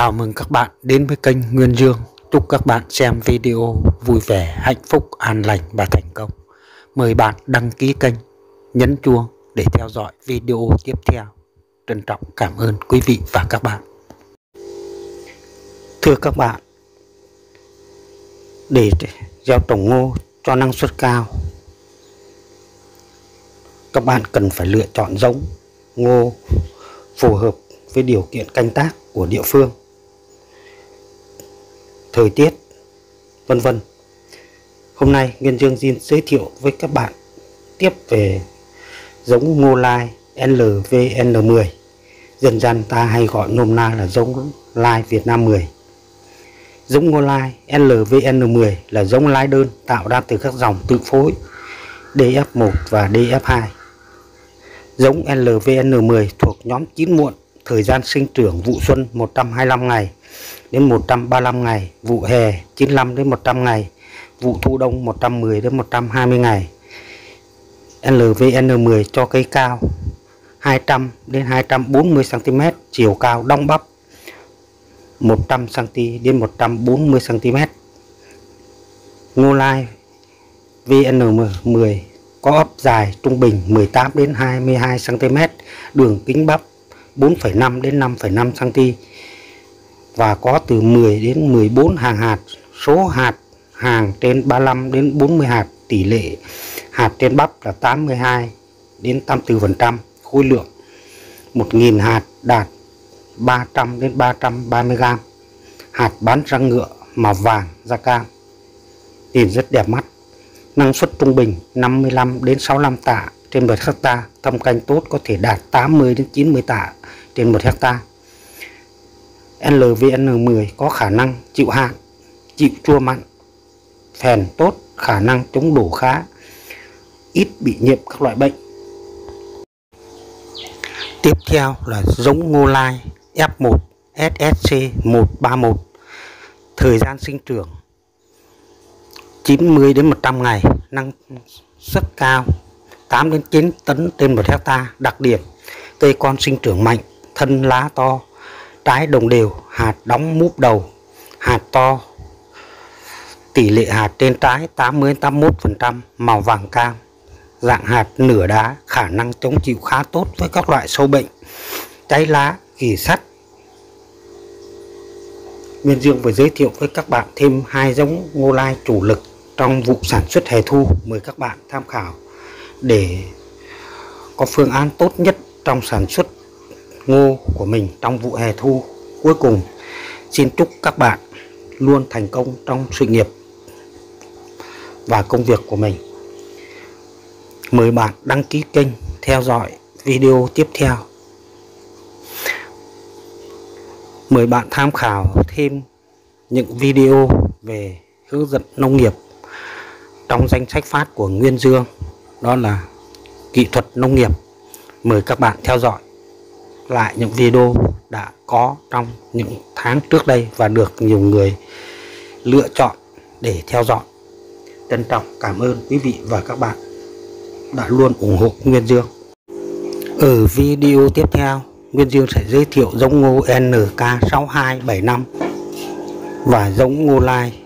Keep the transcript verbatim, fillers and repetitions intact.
Chào mừng các bạn đến với kênh Nguyên Dương. Chúc các bạn xem video vui vẻ, hạnh phúc, an lành và thành công. Mời bạn đăng ký kênh, nhấn chuông để theo dõi video tiếp theo. Trân trọng cảm ơn quý vị và các bạn. Thưa các bạn, để gieo trồng ngô cho năng suất cao, các bạn cần phải lựa chọn giống ngô phù hợp với điều kiện canh tác của địa phương, thời tiết, vân vân. Hôm nay Nguyên Dương xin giới thiệu với các bạn tiếp về giống ngô lai L V N mười, dân gian ta hay gọi nôm na là giống lai Việt Nam mười. Giống ngô lai L V N mười là giống lai đơn tạo ra từ các dòng tự phối D F một và D F hai. Giống L V N mười thuộc nhóm chín muộn, thời gian sinh trưởng vụ xuân một trăm hai mươi lăm ngày đến một trăm ba mươi lăm ngày, vụ hè chín mươi lăm đến một trăm ngày, vụ thu đông một trăm mười đến một trăm hai mươi ngày. L V N mười cho cây cao hai trăm đến hai trăm bốn mươi xăng ti mét, chiều cao đong bắp một trăm xăng ti mét đến một trăm bốn mươi xăng ti mét. Ngô lai V N mười có ấp dài trung bình mười tám đến hai mươi hai xăng ti mét, đường kính bắp bốn phẩy năm đến năm phẩy năm xăng ti mét và có từ mười đến mười bốn hàng hạt. Số hạt hàng trên ba mươi lăm đến bốn mươi hạt, tỷ lệ hạt trên bắp là tám mươi hai đến tám mươi tư phần trăm, khối lượng một nghìn hạt đạt ba trăm đến ba trăm ba mươi gam. Hạt bán răng ngựa, màu vàng da cam, nhìn rất đẹp mắt. Năng suất trung bình năm mươi lăm đến sáu mươi lăm tạ trên một hecta, thâm canh tốt có thể đạt tám mươi đến chín mươi tạ trên một hecta. L V N mười có khả năng chịu hạn, chịu chua mặn, phèn tốt, khả năng chống đổ khá, ít bị nhiễm các loại bệnh. Tiếp theo là giống ngô lai F một S S C một ba mốt, thời gian sinh trưởng chín mươi đến một trăm ngày, năng suất cao tám đến chín tấn trên một hecta. Đặc điểm: cây con sinh trưởng mạnh, thân lá to, trái đồng đều, hạt đóng múp đầu, hạt to, tỷ lệ hạt trên trái tám mươi đến tám mươi mốt phần trăm, màu vàng cam, dạng hạt nửa đá, khả năng chống chịu khá tốt với các loại sâu bệnh, cháy lá, gỉ sắt. Nguyên Dương vừa giới thiệu với các bạn thêm hai giống ngô lai chủ lực trong vụ sản xuất hè thu. Mời các bạn tham khảo để có phương án tốt nhất trong sản xuất ngô của mình trong vụ hè thu. Cuối cùng, xin chúc các bạn luôn thành công trong sự nghiệp và công việc của mình. Mời bạn đăng ký kênh, theo dõi video tiếp theo. Mời bạn tham khảo thêm những video về hướng dẫn nông nghiệp trong danh sách phát của Nguyên Dương, đó là kỹ thuật nông nghiệp. Mời các bạn theo dõi lại những video đã có trong những tháng trước đây và được nhiều người lựa chọn để theo dõi. Trân trọng cảm ơn quý vị và các bạn đã luôn ủng hộ Nguyên Dương. Ở video tiếp theo, Nguyên Dương sẽ giới thiệu giống ngô N K sáu hai bảy năm và giống ngô lai